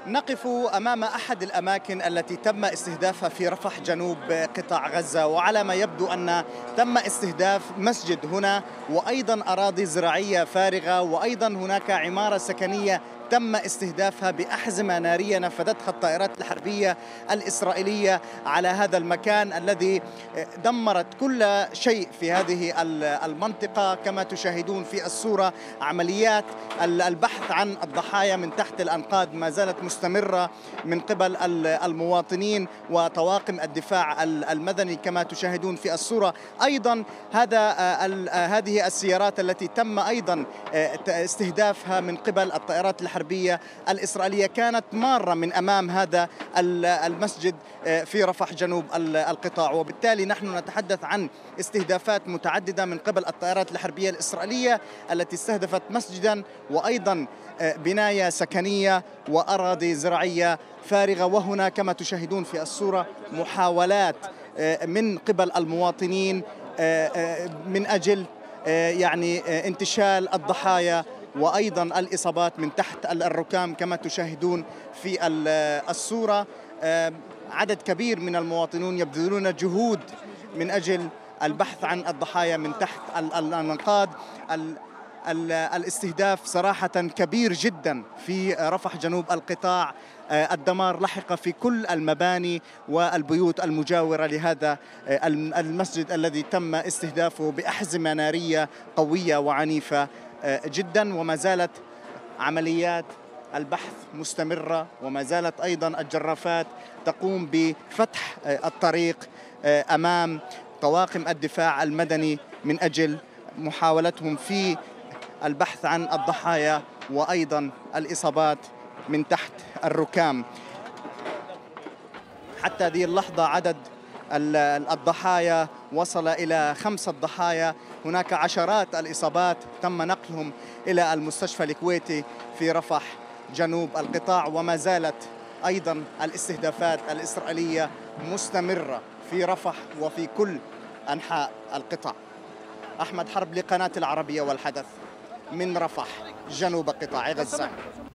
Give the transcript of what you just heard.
نقف أمام أحد الأماكن التي تم استهدافها في رفح جنوب قطاع غزة، وعلى ما يبدو أن تم استهداف مسجد هنا وأيضا أراضي زراعية فارغة، وأيضا هناك عمارة سكنية تم استهدافها بأحزمة نارية نفذتها الطائرات الحربية الإسرائيلية على هذا المكان الذي دمرت كل شيء في هذه المنطقة. كما تشاهدون في الصورة عمليات البحث عن الضحايا من تحت الأنقاض ما زالت مستمرة من قبل المواطنين وطواقم الدفاع المدني كما تشاهدون في الصورة. أيضا هذه السيارات التي تم أيضا استهدافها من قبل الطائرات الحربية الإسرائيلية كانت مارة من أمام هذا المسجد في رفح جنوب القطاع، وبالتالي نحن نتحدث عن استهدافات متعددة من قبل الطائرات الحربية الإسرائيلية التي استهدفت مسجدا وأيضا بناية سكنية وأراضي زراعية فارغة. وهنا كما تشاهدون في الصورة محاولات من قبل المواطنين من أجل انتشال الضحايا وأيضا الإصابات من تحت الركام كما تشاهدون في الصورة. عدد كبير من المواطنون يبذلون جهود من أجل البحث عن الضحايا من تحت الأنقاض. الاستهداف صراحة كبير جدا في رفح جنوب القطاع. الدمار لحق في كل المباني والبيوت المجاورة لهذا المسجد الذي تم استهدافه بأحزمة نارية قوية وعنيفة جدا. وما زالت عمليات البحث مستمرة، وما زالت أيضا الجرافات تقوم بفتح الطريق أمام طواقم الدفاع المدني من أجل محاولتهم في البحث عن الضحايا وأيضا الإصابات من تحت الركام. حتى هذه اللحظة عدد الضحايا وصل إلى 5 ضحايا. هناك عشرات الإصابات تم نقلهم إلى المستشفى الكويتي في رفح جنوب القطاع. وما زالت أيضا الاستهدافات الإسرائيلية مستمرة في رفح وفي كل أنحاء القطاع. أحمد حرب لقناة العربية والحدث من رفح جنوب قطاع غزة.